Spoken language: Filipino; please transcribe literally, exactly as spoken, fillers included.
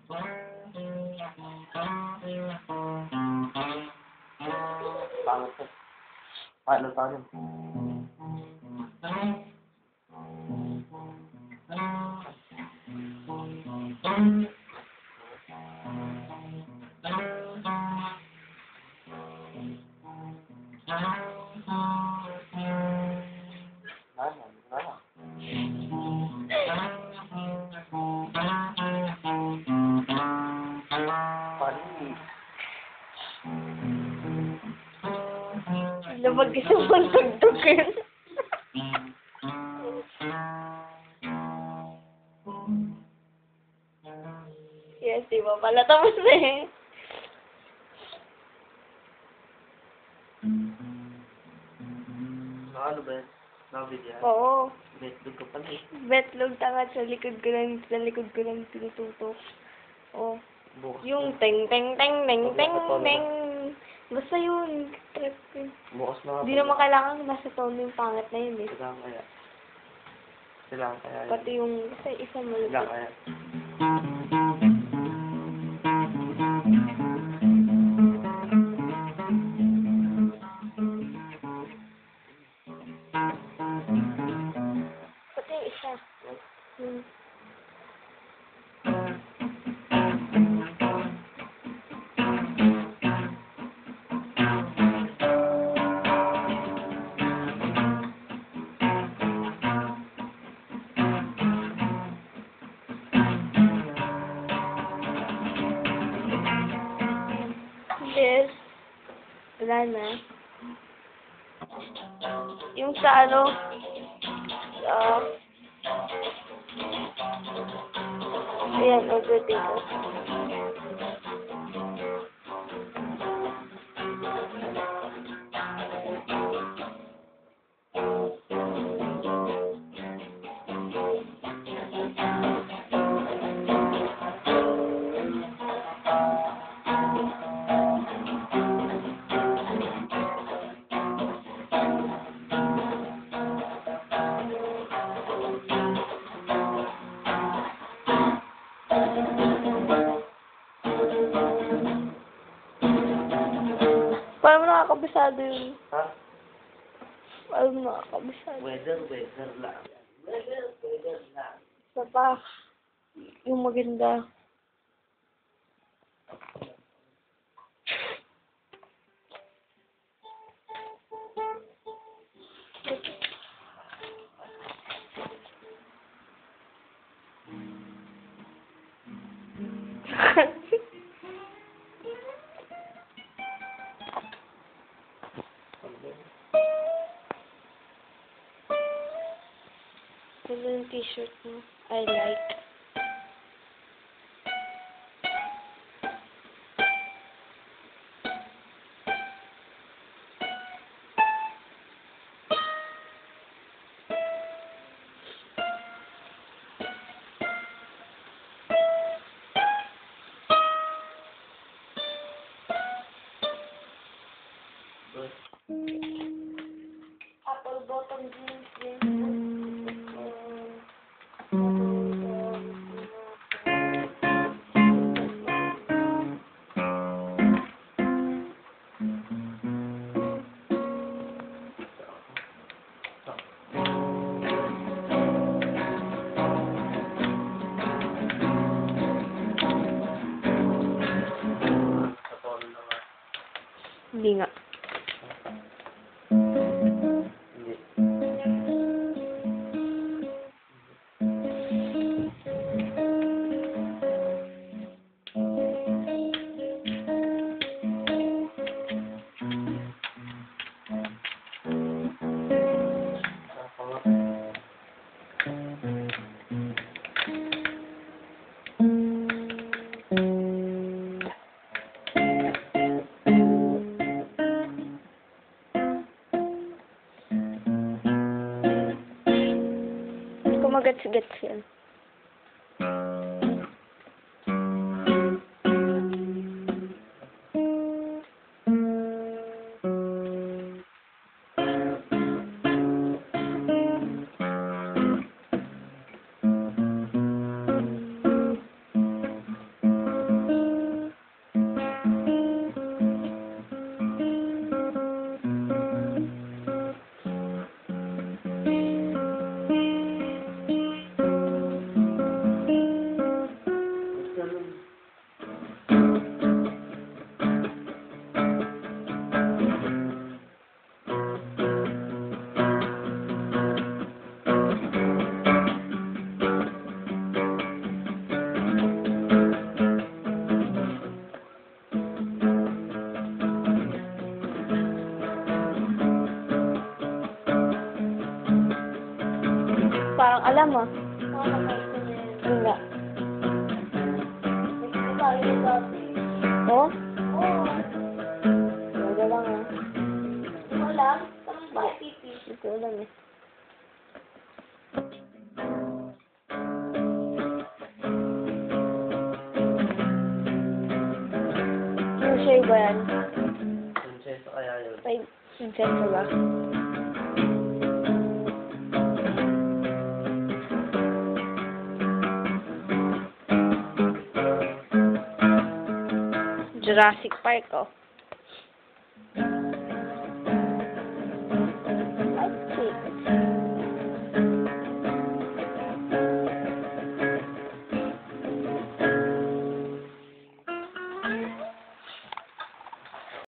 Pangit eh. Paano tayo? Lumag isa mong tugtugin. Yes, di ba pala tapos na eh. Ano ba yan? Nabid yan? Oo. Betlog ka pala eh. Betlog tangad sa likod ko lang, sa likod ko lang tinututok. Oo. Bukas. Yung teng teng teng teng teng teng. Basta yun. Trip yun. Bukas na nga. Hindi naman kailangan nasa tono yung pangit na yun eh. Kailangan kaya. Kailangan kaya yun. Pati yung sa isang malupit. Kailangan kaya. Pati yung isa. Hmm. Yes. Wala na. Yung sa ano, ah, ayan, overtake ko. Paano mo nakakabisado yun? Ha? Paano mo nakakabisado? Weather, weather lang. Weather, weather lang. Isa pa, yung maganda. Ito yung t-shirt mo. I like. Apple bottom jeans, jeans. Hindi nga. Hindi. Hindi ko magets-gets yan. mo? Enggak. Oh? Wala lang ah. Wala? Saan ba pipi? Hindi ko alam eh. Yung share ba yan? Prinsesa kaya yun. Five cents ba? Jurassic Park, oh.